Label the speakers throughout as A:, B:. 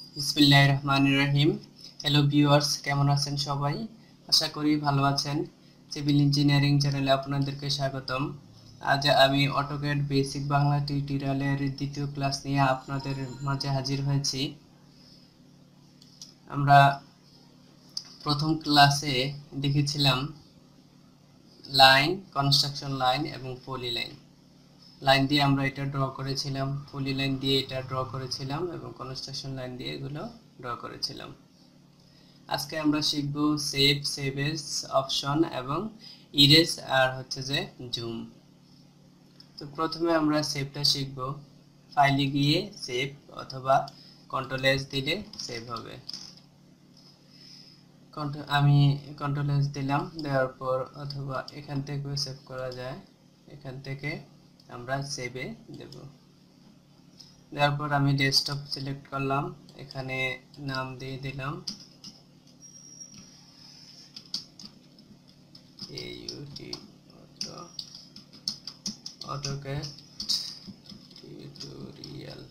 A: বিসমিল্লাহিররহমানিররহিম। Hello viewers, কেমন আছেন সবাই? আশা করি ভালো আছেন। সিভিল ইঞ্জিনিয়ারিং চ্যানেলে আপনাদেরকে স্বাগতম। আজ আমি অটোক্যাড বেসিক বাংলা টিউটোরিয়ালের দ্বিতীয় ক্লাস নিয়ে আপনাদের মাঝে হাজির হয়েছি। আমরা প্রথম ক্লাসে দেখেছিলাম লাইন, কনস্ট্রাকশন লাইন এবং পলি লাইন। লাইন দিয়ে আমরা এটা ড্র করেছিলাম, পলি লাইন দিয়ে এটা ড্র করেছিলাম এবং কনস্ট্রাকশন লাইন দিয়ে এগুলো ড্র করেছিলাম। আজকে আমরা শিখব সেভ, সেভ এজ, অপশন এবং ইরেজ আর হচ্ছে যে জুম। তো প্রথমে আমরা সেভটা শিখব। ফাইলে গিয়ে সেভ অথবা কন্ট্রোল এস দিলে সেভ হবে। আমি কন্ট্রোল এস দিলাম, দেওয়ার পর অথবা এখান থেকেও সেভ করা যায়। এখান থেকে আমরা সেভে দেব। দেওয়ার পর আমি ডেস্কটপ সিলেক্ট করলাম, এখানে নাম দিয়ে দিলাম AutoCAD টিউটোরিয়াল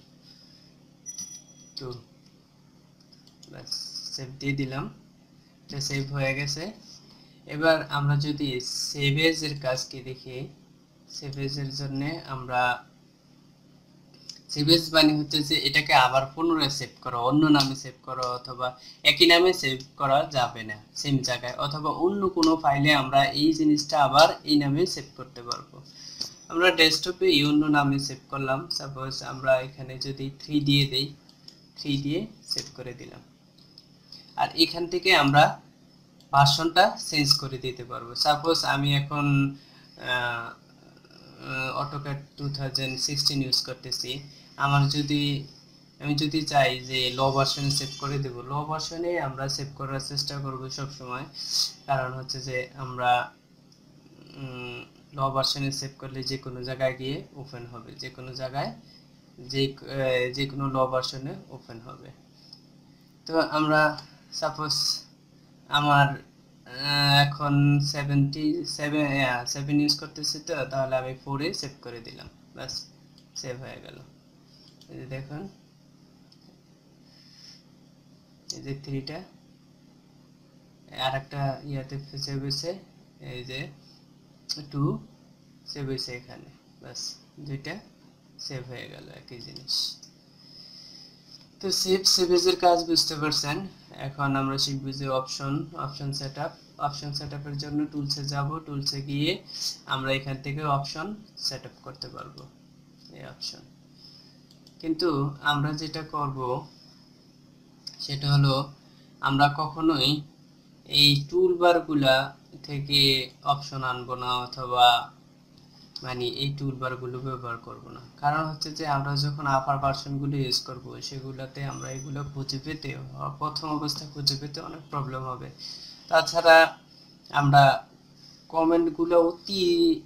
A: 2। বাস, সেভ দিয়ে দিলাম। এটা সেভ হয়ে গেছে। এবার আমরা যদি সেভ এজের কাজকে দেখি, সেভ এজের জন্য আমরা সেভ এজ মানে হচ্ছে যে এটাকে আবার পুনরায় সেভ করা, অন্য নামে সেভ করা অথবা একই নামে সেভ করা যাবে না সেম জায়গায়, অথবা অন্য কোনো ফাইলে আমরা এই জিনিসটা আবার এই নামে সেভ করতে পারবো। আমরা ডেস্কটপে এই অন্য নামে সেভ করলাম। সাপোজ আমরা এখানে যদি 3 দিয়ে দেই, 3 দিয়ে সেভ করে দিলাম। আর এখান থেকে আমরা ভার্সনটা চেঞ্জ করে দিতে পারবো। সাপোজ আমি এখন AutoCAD 2016 ইউজ করতেছি। আমি যদি চাই যে লো ভার্সনে সেভ করে দেব, লো ভার্সনে আমরা সেভ করার চেষ্টা করব সব সময়। কারণ হচ্ছে যে আমরা লো ভার্সনে সেভ করলে যে কোনো জায়গায় গিয়ে ওপেন হবে, যে কোনো জায়গায় যে কোনো লো ভার্সনে ওপেন হবে। তো আমরা সাপোজ আমার এখন 7 ইউজ করতেছি, তো তাহলে আমি 4 এ সেভ করে দিলাম। বাস, সেভ হয়ে গেল। এই যে দেখুন, এই যে 3টা আর একটা ইয়াতে সেভ হয়েছে, এই যে 2 সেভ হয়েছে এখানে। বাস, দুইটা সেভ হয়ে গেল একই জিনিস। তো সেভ এজের কাজ বুঝতে পারছেন। এখন আমরা শিখব যে অপশন সেটআপের জন্য টুলসে যাব। টুলসে গিয়ে আমরা এখান থেকে অপশন সেটআপ করতে পারবো, এই অপশন। কিন্তু আমরা যেটা করব সেটা হলো, আমরা কখনোই এই টুলবারগুলা থেকে অপশন আনবো না, অথবা মানে এই টুলবারগুলো ব্যবহার করব না। কারণ হচ্ছে যে আমরা যখন আপার ভার্সনগুলো ইউজ করব, সেগুলোতে আমরা এগুলো খুঁজে পেতে, প্রথম অবস্থায় খুঁজে পেতে অনেক প্রবলেম হবে। তাছাড়া আমরা কমেন্টগুলো অতি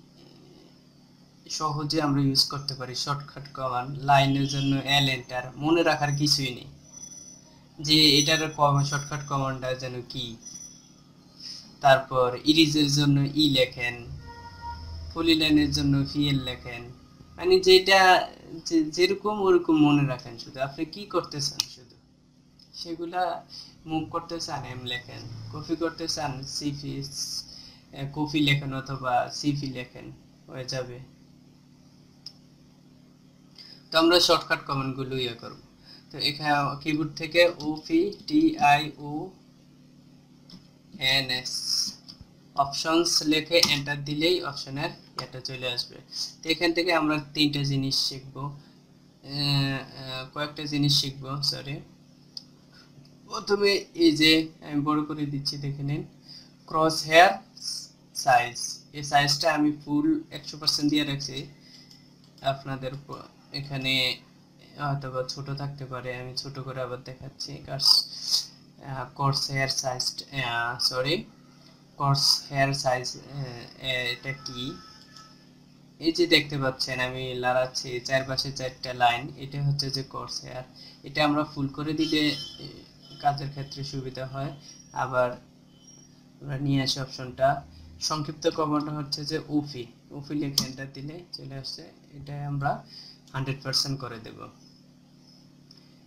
A: সহজে আমরা ইউজ করতে পারি। শর্টকাট কমান্ড, লাইনের জন্য এল এন্টার, মনে রাখার কিছুই নেই যে এটার শর্টকাট কমান্ডটা যেন কি। তারপর ইরিজের জন্য ই লেখেন, পলি লাইনের জন্য ফিএল লেখেন, মানে যেটা যেরকম ওরকম মনে রাখেন। শুধু আপনি কি করতে চান, শুধু সেগুলা মুভ করতে চান এম লেখেন, কপি করতে চান সিফি কপি লেখেন অথবা সিফি লেখেন, হয়ে যাবে। তো আমরা শর্টকাট কমান্ড গুলো ইয়ে করব। তো এখানে কিবোর্ড থেকে OPTIONS অপশনস লিখে এন্টার দিলেই অপশনের এটা চলে আসবে। তো এখান থেকে আমরা তিনটা জিনিস শিখব, কয়েকটা জিনিস শিখব, সরি। প্রথমে এই যে আমি বড় করে দিচ্ছি, দেখে নিন, ক্রস হেয়ার সাইজ। এই সাইজটা আমি ফুল 100% দিয়ে রাখছি। আপনাদের এখানে হয়তো বা ছোট থাকতে পারে, আমি ছোট করে আবার দেখাচ্ছি। Crosshair size, sorry, crosshair size এটা কি? এই যে দেখতে পাচ্ছেন আমি লাগাচ্ছি চারপাশে 4টা লাইন, এটা হচ্ছে যে ক্রস হেয়ার। এটা আমরা ফুল করে দিলে কাজের ক্ষেত্রে সুবিধা হয়। আবার আমরা নিয়ে আসি অপশনটা, সংক্ষিপ্ত কমান্ড হচ্ছে যে ওপি লিখে এন্টার দিলে চলে আসছে। এটা আমরা 100% করে দেব।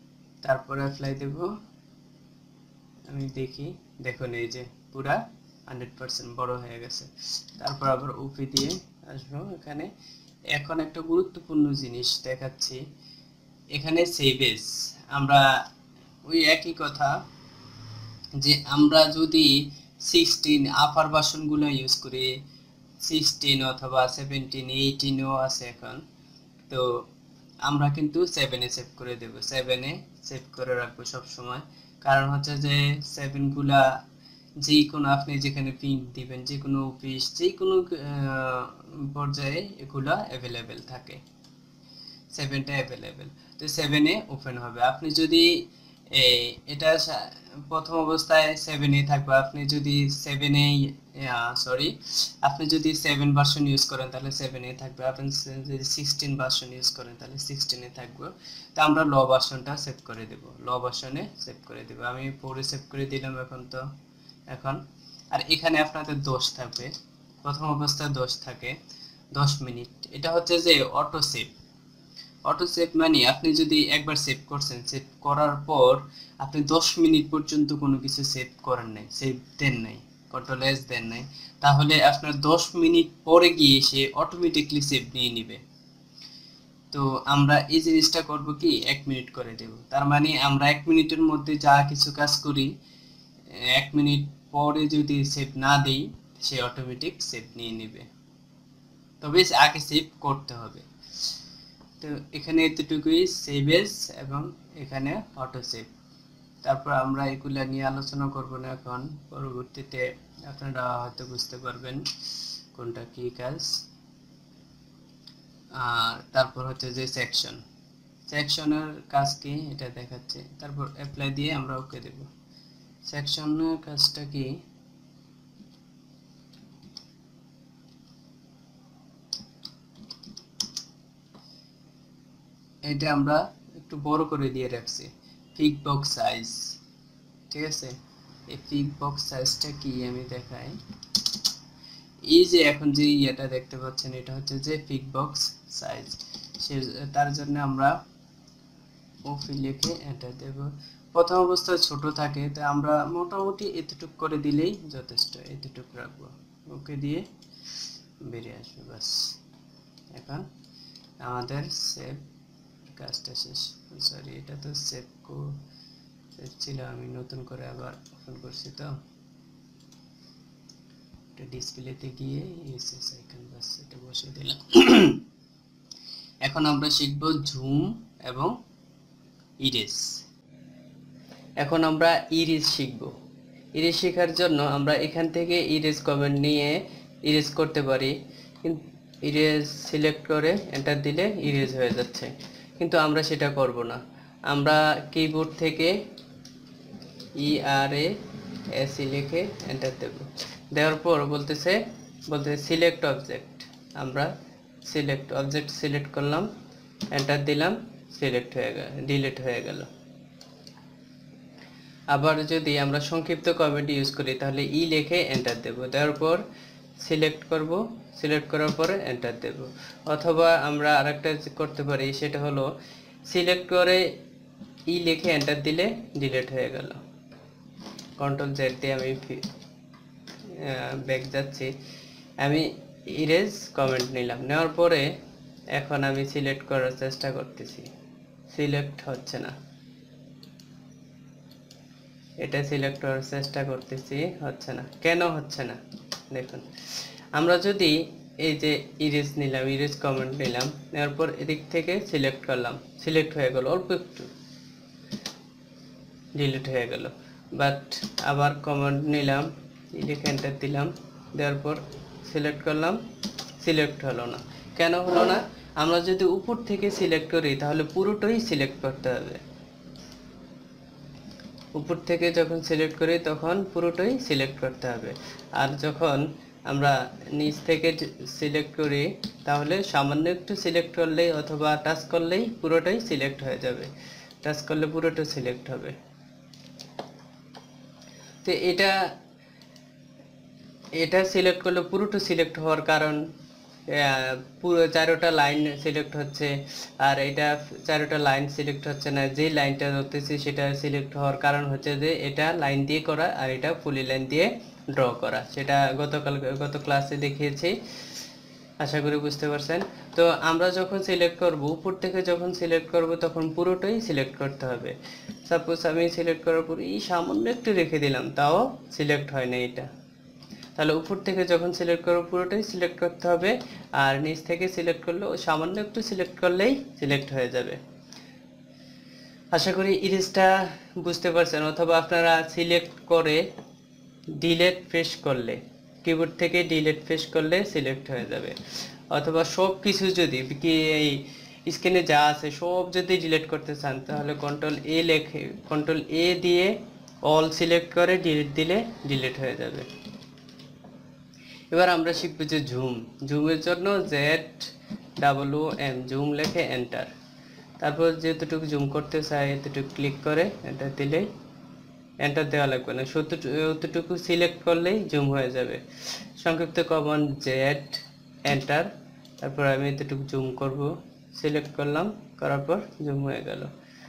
A: তারপরে অ্যাপ্লাই দেব। আমি দেখি, দেখুন এই যে পুরা 100% বড় হয়ে গেছে। তারপর আবার ওপি দিয়ে আসবো এখানে। এখন একটা গুরুত্বপূর্ণ জিনিস দেখাচ্ছি, এখানে সেভ এজ। আমরা ওই একই কথা, যে আমরা যদি 16 আপার ভার্সনগুলো ইউজ করি, 16 অথবা 17, 18ও আছে এখন, তো আমরা কিন্তু 7-এ সেভ করে দেব। 7-এ সেভ করে রাখবো সব সময়। কারণ হচ্ছে যে 7 গুলা যে কোনো, আপনি যেখানে প্রিন্ট দিবেন, যে কোনো অফিস, যে কোনো পর্যায়ে এগুলা অ্যাভেলেবেল থাকে। 7টা অ্যাভেলেবেল, তো 7-এ ওপেন হবে। আপনি যদি এটা প্রথম অবস্থায় 7-এ থাকবে। আপনি যদি 7-এ আপনি যদি 7 ভার্সন ইউজ করেন তাহলে 7-এ থাকবে। আপনি যদি 16 ভার্সন ইউজ করেন তাহলে 16-এ থাকবে। তো আমরা ল ভার্সনটা সেভ করে দেব, ল ভার্সনে সেভ করে দেব। আমি পরে সেভ করে দিলাম এখন। আর এখানে আপনাদের দোষ থাকবে, প্রথম অবস্থায় দোষ থাকে 10 মিনিট। এটা হচ্ছে যে অটো সেভ। অটো সেভ মানে আপনি যদি একবার সেভ করছেন, সেভ করার পর আপনি 10 মিনিট পর্যন্ত কোনো কিছু সেভ করেন নাই, সেভ দেন নাই, কন্ট্রোল এস দেন নাই, তাহলে আপনার 10 মিনিট পরে গিয়ে সে অটোমেটিকলি সেভ নিয়ে নেবে। তো আমরা এই জিনিসটা করব কি, 1 মিনিট করে দেব। তার মানে আমরা 1 মিনিটের মধ্যে যা কিছু কাজ করি, 1 মিনিট পরে যদি সেভ না দেই, সে অটোমেটিক সেভ নিয়ে নেবে। তবে আগে সেভ করতে হবে। তো এখানে এতটুকুই, সেভ এজ এবং এখানে অটো সেভ। তারপর আমরা এগুলা নিয়ে আলোচনা করব না এখন, পরবর্তীতে আপনারা হয়তো বুঝতে পারবেন কোনটা কি কাজ। আর তারপর হচ্ছে যে সেকশনের কাজ কি এটা দেখাচ্ছে। তারপর অ্যাপ্লাই দিয়ে আমরা ওকে দেব। সেকশনের কাজটা কি, এটা আমরা একটু বড় করে দিয়ে রাখছি, পিক বক্স সাইজ। ঠিক আছে, এই পিক বক্স সাইজটা কি আমি দেখাই। এই যে এখন যে এটা দেখতে পাচ্ছেন, এটা হচ্ছে যে পিক বক্স সাইজ। তার জন্য আমরা ওপি লিখে এন্টার দেব। প্রথম অবস্থায় ছোট থাকে, তো আমরা মোটামুটি এতটুক করে দিলেই যথেষ্ট, এতটুক রাখবো। ওকে দিয়ে বেরিয়ে আসবে, বাস। এখন আমাদের সেভ কাজটা শেষ। সরি, এটা তো সেভ ছিল, আমি নতুন করে আবার ওপেন করছি। তো এটা ডিসপ্লেতে গিয়ে এসএস আইকন, বাস এটা বসিয়ে দিলাম। এখন আমরা শিখব জুম এবং ইরেজ। এখন আমরা ইরেজ শিখব। ইরেজ শেখার জন্য আমরা এখান থেকে ইরেজ কমান্ড নিয়ে ইরেজ করতে পারি। ইরেজ সিলেক্ট করে এন্টার দিলে ইরেজ হয়ে যাচ্ছে, কিন্তু আমরা সেটা করব না। আমরা কিবোর্ড থেকে ERAS লিখে এন্টার দেব। দেওয়ার পর বলতেছে সিলেক্ট অবজেক্ট। আমরা সিলেক্ট অবজেক্ট সিলেক্ট করলাম, এন্টার দিলাম, সিলেক্ট হয়ে গেল, ডিলিট হয়ে গেল। আবার যদি আমরা সংক্ষিপ্ত কমান্ড ইউজ করি তাহলে লিখে এন্টার দেব। দেওয়ার পর সিলেক্ট করব, সিলেক্ট করার পরে এন্টার দেব। অথবা আমরা আরেকটা করতে পারি, সেটা হলো সিলেক্ট করে লিখে এন্টার দিলে ডিলিট হয়ে গেল। কন্ট্রোল জেড দিয়ে আমি ব্যাক যাচ্ছি। আমি ইরেজ কমেন্ট নিলাম, নেওয়ার পরে এখন আমি সিলেক্ট করার চেষ্টা করতেছি, সিলেক্ট হচ্ছে না। এটা সিলেক্ট করার চেষ্টা করতেছি, হচ্ছে না। কেন হচ্ছে না দেখুন। আমরা যদি এই যে ইরেজ নিলাম, ইরেজ কমেন্ট নিলাম, নেওয়ার পর এদিক থেকে সিলেক্ট করলাম, সিলেক্ট হয়ে গেল, অল্প একটু ডিলিট হয়ে গেল। বাট আবার কমান্ড নিলাম, লিখে এন্টার দিলাম, দেওয়ার পর সিলেক্ট করলাম, সিলেক্ট হলো না। কেন হলো না? আমরা যদি উপর থেকে সিলেক্ট করি তাহলে পুরোটাই সিলেক্ট করতে হবে। উপর থেকে যখন সিলেক্ট করি তখন পুরোটাই সিলেক্ট করতে হবে। আর যখন আমরা নিচ থেকে সিলেক্ট করি তাহলে সামান্য একটু সিলেক্ট করলেই অথবা টাচ করলেই পুরোটাই সিলেক্ট হয়ে যাবে। টাচ করলে পুরোটা সিলেক্ট হবে। তো এটা সিলেক্ট করলে পুরোটা সিলেক্ট হওয়ার কারণ পুরো 4টা লাইন সিলেক্ট হচ্ছে, আর এটা 4টা লাইন সিলেক্ট হচ্ছে না। যে লাইনটা ধরতেছি সেটা সিলেক্ট হওয়ার কারণ হচ্ছে যে এটা লাইন দিয়ে করা আর এটা ফুলি লাইন দিয়ে ড্র করা। সেটা গত ক্লাসে দেখিয়েছি, আশা করি বুঝতে পারছেন। তো আমরা যখন সিলেক্ট করব, উপর থেকে যখন সিলেক্ট করব তখন পুরোটাই সিলেক্ট করতে হবে। সাপোজ আমি সিলেক্ট করার পর এই সামান্য একটু রেখে দিলাম, তাও সিলেক্ট হয় না এটা। তাহলে উপর থেকে যখন সিলেক্ট করব পুরোটাই সিলেক্ট করতে হবে, আর নিচ থেকে সিলেক্ট করলেও সামান্য একটু সিলেক্ট করলেই সিলেক্ট হয়ে যাবে। আশা করি ইরেজটা বুঝতে পারছেন। অথবা আপনারা সিলেক্ট করে ডিলেট প্রেস করলে, কিবোর্ড থেকে ডিলেট প্রেস করলে সিলেক্ট হয়ে যাবে। অথবা সব কিছু যদি এই স্ক্রিনে যা আছে সব যদি ডিলিট করতে চান তাহলে কন্ট্রোল এ দিয়ে অল সিলেক্ট করে ডিলিট দিলে ডিলিট হয়ে যাবে। এবার আমরা শিখব যে জুমের জন্য ZWM জুম লিখে এন্টার। তারপর যতটুকু জুম করতে চাই এতটুকু ক্লিক করে এন্টার দিলেই, এন্টার দেওয়া লাগবে না, অতটুকু সিলেক্ট করলেই জুম হয়ে যাবে। সংক্ষিপ্ত কমান্ড জেড এন্টার, তারপর আমি এতটুকু জুম করব, সিলেক্ট করলাম, করার পর জুম হয়ে গেল।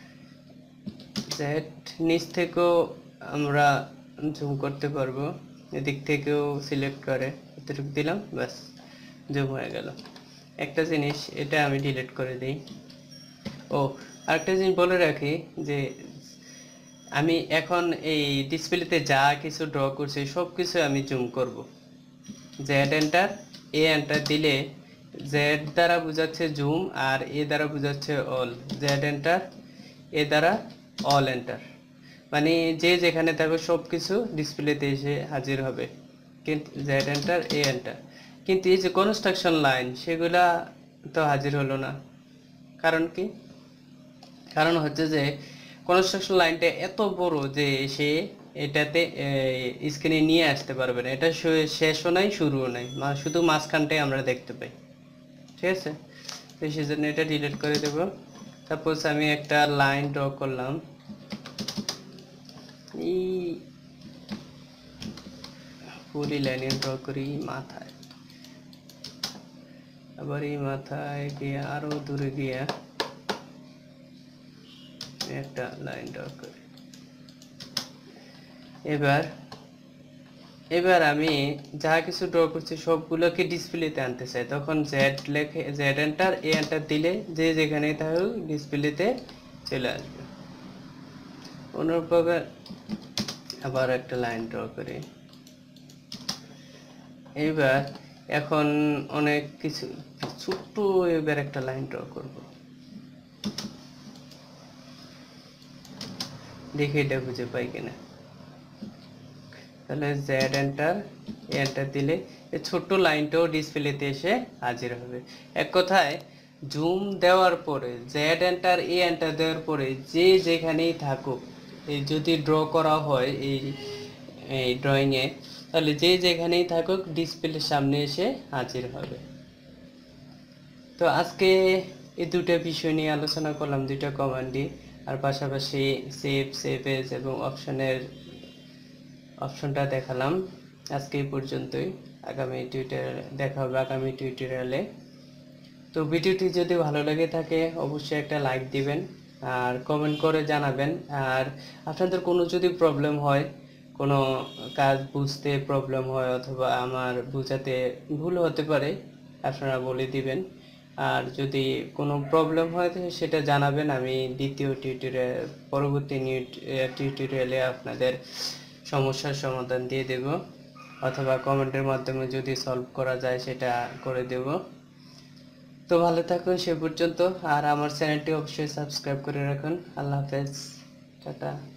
A: জেড নিচ থেকেও আমরা জুম করতে পারবো, এদিক থেকেও সিলেক্ট করে এতটুকু দিলাম, ব্যাস জুম হয়ে গেল। একটা জিনিস এটা আমি ডিলিট করে দিই। আরেকটা জিনিস বলে রাখি যে আমি এখন এই ডিসপ্লেতে যা কিছু ড্র করছি সব কিছু আমি জুম করব। জেড এন্টার, এ এন্টার দিলে জেড দ্বারা বোঝাচ্ছে জুম আর এ দ্বারা বোঝাচ্ছে অল। জেড এন্টার, এ দ্বারা অল এন্টার, মানে যে যেখানে থাকবে সব কিছু ডিসপ্লেতে এসে হাজির হবে। কিন্তু জেড এন্টার, এ এন্টার, কিন্তু এই যে কনস্ট্রাকশন লাইন সেগুলা তো হাজির হলো না। কারণ কি? কারণ হচ্ছে যে কনস্ট্রাকশন লাইনটা এত বড় যে সে এটাতে স্ক্রিনে নিয়ে আসতে পারবে না। এটা শেষও নাই শুরুও নাই, শুধু মাঝখানটাই আমরা দেখতে পাই। ঠিক আছে, তো সেজন্য এটা ডিলিট করে দেব। সাপোজ আমি একটা লাইন ড্র করলাম, এই পুরি লাইনে ড্র করি মাথায়, আবার এই মাথায় গিয়ে আরো দূরে গিয়ে একটা লাইন ড্র করি। এবার আমি যা কিছু ড্র করছি সবগুলোকে ডিসপ্লেতে আনতে চাই, তখন জেড এন্টার, এ এন্টার দিলে যে যেখানে থাকুক ডিসপ্লেতে চলে আসবে। অনুরূপভাবে আবার একটা লাইন ড্র করি। এখন অনেক কিছু ছোট্ট, এবার একটা লাইন ড্র করব, দেখি এটা বুঝে পাই কিনা। তাহলে জেড এন্টার, এন্টার দিলে এই ছোট্ট লাইনটাও ডিসপ্লেতে এসে হাজির হবে। এক কথায় জুম দেওয়ার পরে জেড এন্টার, এ এন্টার দেওয়ার পরে যে যেখানেই থাকুক, এই যদি ড্র করা হয় এই ড্রয়িংয়ে, তাহলে যে যেখানেই থাকুক ডিসপ্লের সামনে এসে হাজির হবে। তো আজকে এই দুটো বিষয় নিয়ে আলোচনা করলাম, দুইটা কমান্ডই, আর পাশাপাশি সেভ এজ এবং অপশনটা দেখালাম। আজকে এই পর্যন্তই, দেখা হবে আগামী টিউটোরিয়ালে। তো ভিডিওটি যদি ভালো লাগে থাকে অবশ্যই একটা লাইক দিবেন আর কমেন্ট করে জানাবেন। আর আপনাদের কোনো যদি প্রবলেম হয়, কোনো কাজ বুঝতে প্রবলেম হয় অথবা আমার বোঝাতে ভুল হতে পারে, আপনারা বলে দিবেন। আর যদি কোনো প্রবলেম হয় সেটা জানাবেন, আমি পরবর্তী টিউটোরিয়ালে আপনাদের সমস্যার সমাধান দিয়ে দেব, অথবা কমেন্টের মাধ্যমে যদি সলভ করা যায় সেটা করে দেব। তো ভালো থাকুন সে পর্যন্ত, আর আমার চ্যানেলটি অবশ্যই সাবস্ক্রাইব করে রাখুন। আল্লাহ হাফেজ, টাটা।